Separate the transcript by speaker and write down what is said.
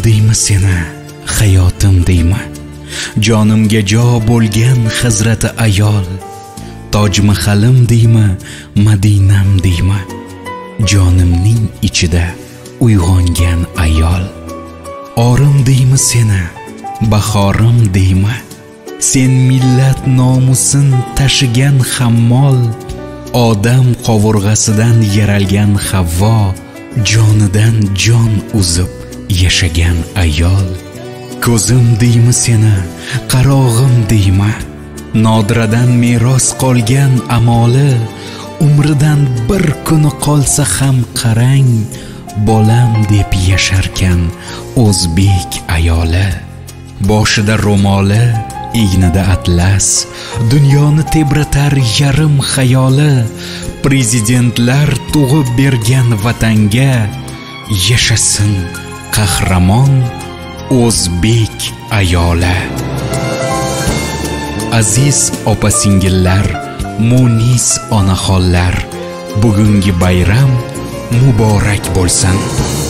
Speaker 1: deymi seni, hayotim deymi? Jonimga jo bo'lgan hazrati ayol. Toj Mahalim deymi, Madinam deymi? Jonimning ichida uyg'ongan ayol. Orim deymi seni, bahorim deymi? Sen millat nomusin tashigan hammol. Odam qovurg'asidan yaralgan Havvo, jonidan jon uzib yashagan ayol. Ko'zim deymi seni, qarog'im deymi? Nodiradan meros qolgan amoli. Umridan bir kuni qolsa ham qarang, bolam deb yasharkan o'zbek ayoli. Boshida ro'moli, egnida atlas, dunyoni tebratar yarim xayoli. Prezidentlar tug'ib bergan vatanga, yashasin qahramon o'zbek ayoli. Aziz opa-singillar, munis onaxonlar, bugungi bayram muborak bo'lsin.